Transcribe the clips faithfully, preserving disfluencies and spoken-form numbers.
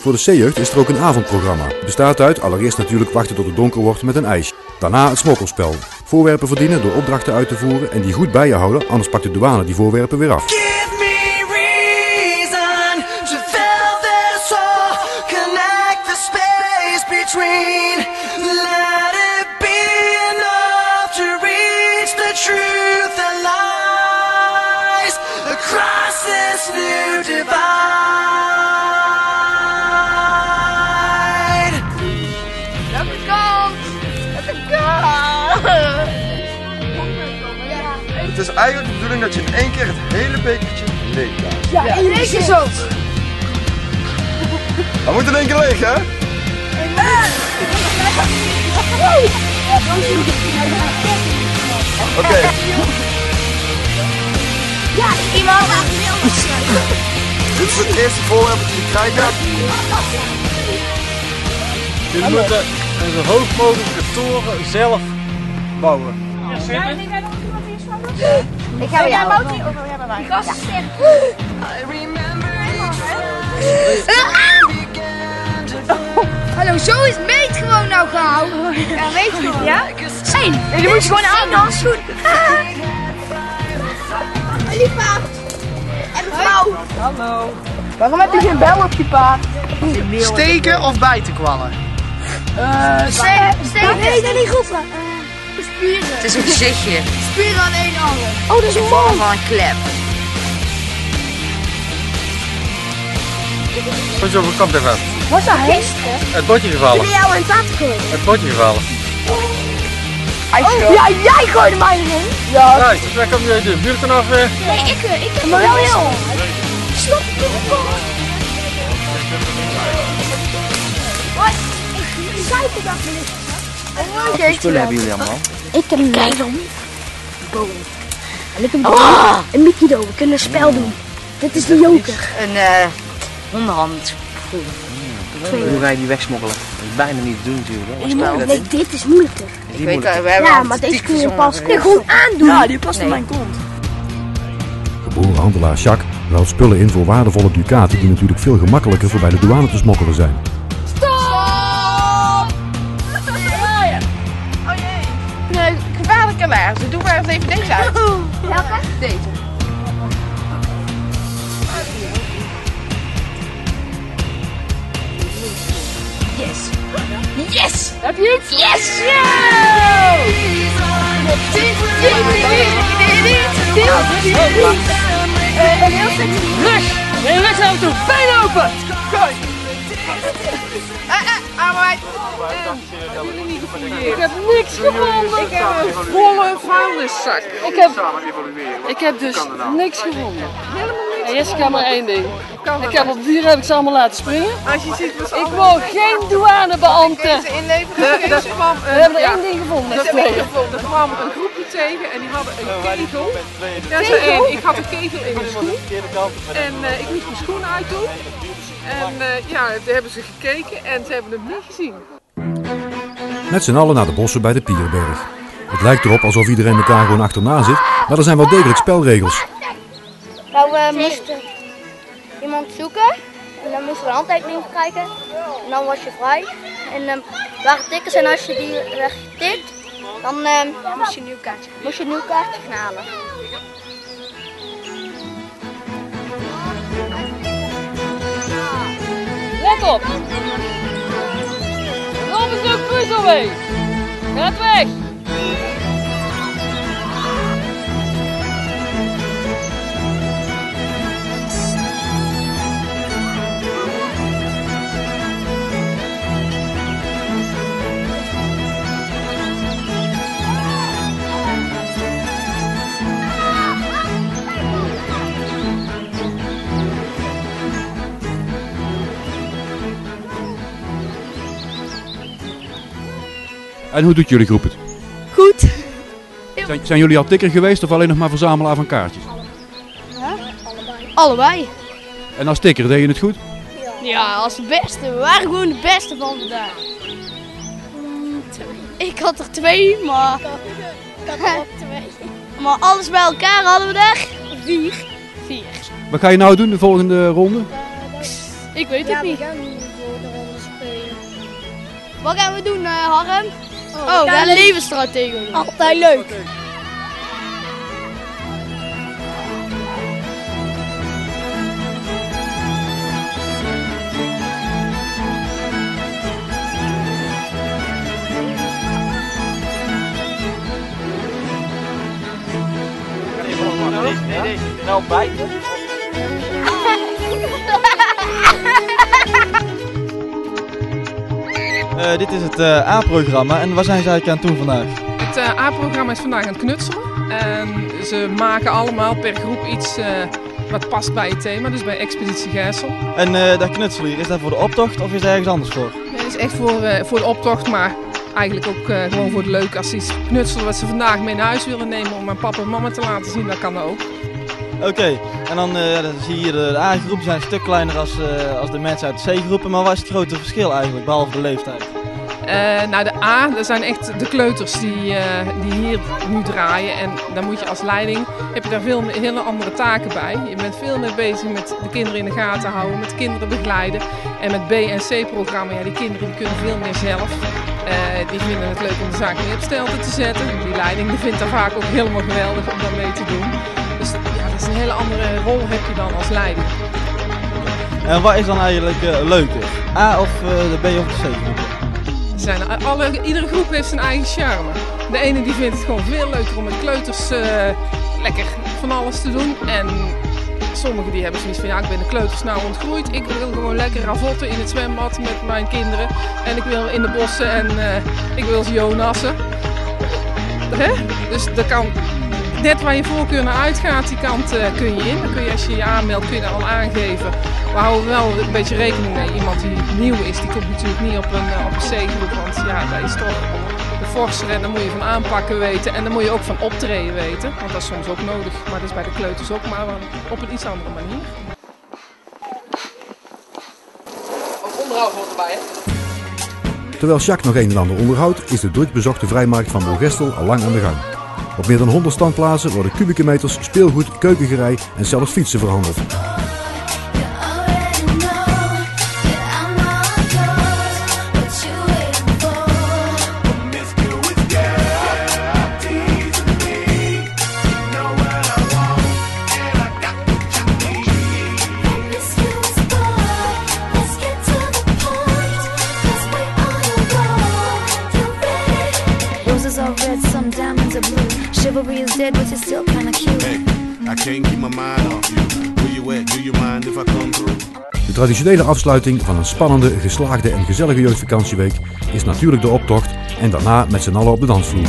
Voor de C-jeugd is er ook een avondprogramma. Het bestaat uit allereerst natuurlijk wachten tot het donker wordt met een ijsje. Daarna het smokkelspel. Voorwerpen verdienen door opdrachten uit te voeren en die goed bij je houden, anders pakt de douane die voorwerpen weer af. Het is eigenlijk de bedoeling dat je in één keer het hele bekertje leeg krijgt. Ja, in één keer zo. Dat moet in één keer leeg, hè? Oké. Okay. Ja, iemand gaat Dit is het eerste voorwerp dat je krijgt. Jullie moeten een zo hoog mogelijke toren zelf bouwen. Ja, ik ga jou. Die gast is echt. Hallo, zo is meet gewoon nou gehouden. Ja, meet gewoon. Ja? Zijn. Ja, die moet je gewoon aan. Dan is goed. Lief paard. En mevrouw. Hallo. Waarom heb je geen bel op je paard? Steken of bijten kwallen? Uh, steken. Steken. Nee, dat niet goed. Spieren. Het is een gezichtje. Spieren aan één arm. Oh, dat is een vorm van een klep. Wat is over kant even? Wat dat gisteren? Het bordje gevallen. Heb je jou in het water gegooid? Het bordje gevallen. Oh, ja, jij gooide mij erin. Ja. Nice, dus wij komen jullie de buurt vanaf. Uh... Nee, ik, ik heb maar wel heel. Stop, ik Wat? Ik zei het dat niet. Wat voor spullen hebben jullie allemaal? Ik heb een leidom. Boom. En ik heb oh. een Mickey Do. We kunnen een spel doen. Dit is de joker. Een uh, onderhand. Hoe ga je die wegsmokkelen? Dat is bijna niet te doen natuurlijk. Hè? Nee, dit is moeilijker. Is die moeilijker? Weet, ja, maar deze kun je pas kun je gewoon aandoen. Ja, die past in mijn kont. Geboren handelaar Jacques ruilt spullen in voor waardevolle ducaten die natuurlijk veel gemakkelijker voor bij de douane te smokkelen zijn. Stop! Oh jee. Nee, gevaarlijke laarzen. Doe maar even deze uit. Welke? Deze. Yes! Yes! Heb je iets? Yes! Rush! Nee, rush naar hem toe. Been open! Gooi! Arbeid! Ik heb niks gevonden. Ik heb een volle vuilniszak. Ik heb, ik heb dus niks gevonden. En Jessica maar één ding. Ik heb op dieren heb ik ze allemaal laten springen. Als je ziet wat ik wil geen douanebeambte. We hebben er één ding gevonden. Er kwam een groepje tegen en die hadden een kegel. Ja, zo één. Ik had een kegel in mijn schoen. En uh, ik moest mijn schoen uitdoen. En uh, ja, daar hebben ze gekeken en ze hebben hem niet gezien. Met z'n allen naar de bossen bij de Pierberg. Het lijkt erop alsof iedereen elkaar gewoon achterna zit, maar er zijn wel degelijk spelregels. Nou, we moesten iemand zoeken en dan moesten we een handtekening krijgen en dan was je vrij. En um, er waren tikkers en als je die wegtikt, dan um, moest je een nieuw kaartje, moest je een nieuw kaartje gaan halen. Let op! Robinson Crusoe! Gaat weg! En hoe doet jullie groep het? Goed. Zijn, zijn jullie al tikker geweest of alleen nog maar verzamelaar van kaartjes? Ja? Allebei. En als tikker deed je het goed? Ja, als de beste. We waren gewoon de beste van vandaag. Ik had er twee, maar... Ik had er ook twee. Maar alles bij elkaar hadden we er... Vier. Vier. Wat ga je nou doen de volgende ronde? Ik weet het niet. Wat gaan we doen, uh, Harm? Oh, oh we gaan een levensstrategie doen. Altijd leuk. Nee, nee, nou bijten. Uh, dit is het uh, A-programma en waar zijn ze eigenlijk aan het doen vandaag? Het uh, A-programma is vandaag aan het knutselen. En ze maken allemaal per groep iets uh, wat past bij het thema, dus bij Expeditie Gersel. En uh, dat knutselen hier, is dat voor de optocht of is dat ergens anders voor? Nee, dat is echt voor, uh, voor de optocht, maar eigenlijk ook uh, gewoon voor de leuk. Als ze iets knutselen wat ze vandaag mee naar huis willen nemen om aan papa en mama te laten zien, dat kan dat ook. Oké, okay. En dan, uh, dan zie je hier de A-groep zijn een stuk kleiner als, uh, als de mensen uit de C-groepen, maar wat is het grote verschil eigenlijk, behalve de leeftijd? Uh, nou de A, dat zijn echt de kleuters die, uh, die hier nu draaien en dan moet je als leiding, heb je daar veel hele andere taken bij. Je bent veel meer bezig met de kinderen in de gaten houden, met kinderen begeleiden en met B en C-programma, ja die kinderen die kunnen veel meer zelf. Uh, die vinden het leuk om de zaak mee op stelte te zetten. Die leiding die vindt dat vaak ook helemaal geweldig om daar mee te doen. Dus ja, dat is een hele andere rol heb je dan als leiding. En wat is dan eigenlijk uh, leuker? A of uh, de B of de C-groep? Zijn alle, iedere groep heeft zijn eigen charme. De ene die vindt het gewoon veel leuker om met kleuters uh, lekker van alles te doen. En sommigen die hebben zoiets van ja, ik ben de kleuters nou ontgroeid. Ik wil gewoon lekker ravotten in het zwembad met mijn kinderen. En ik wil in de bossen en uh, ik wil ze Jonassen. Hè? Dus dat kan, net waar je voorkeur naar uitgaat, die kant uh, kun je in. Dan kun je, als je je aanmeldt, kun je dat al aangeven. We houden wel een beetje rekening mee. Iemand die nieuw is, die komt natuurlijk niet op een, uh, op een C-groep. Want ja, dat is toch de forser en daar moet je van aanpakken weten. En daar moet je ook van optreden weten. Want dat is soms ook nodig. Maar dat is bij de kleuters ook, maar op een iets andere manier. Ook onderhoud hoort erbij, hè? Terwijl Jacques nog een en ander onderhoudt, is de drukbezochte vrijmarkt van Moergestel al lang aan de gang. Op meer dan honderd standplaatsen worden kubieke meters, speelgoed, keukengerei en zelfs fietsen verhandeld. Chivalry is dead, but you're still kinda cute. Hey, I can't keep my mind off you. Where you at? Do you mind if I come through? De traditionele afsluiting van een spannende, geslaagde en gezellige jeugdvakantieweek is natuurlijk de optocht en daarna met z'n allen op de dansvloer.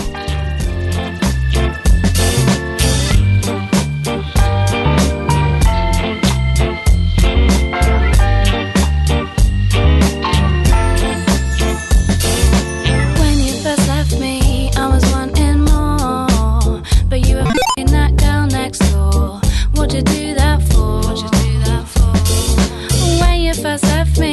First left me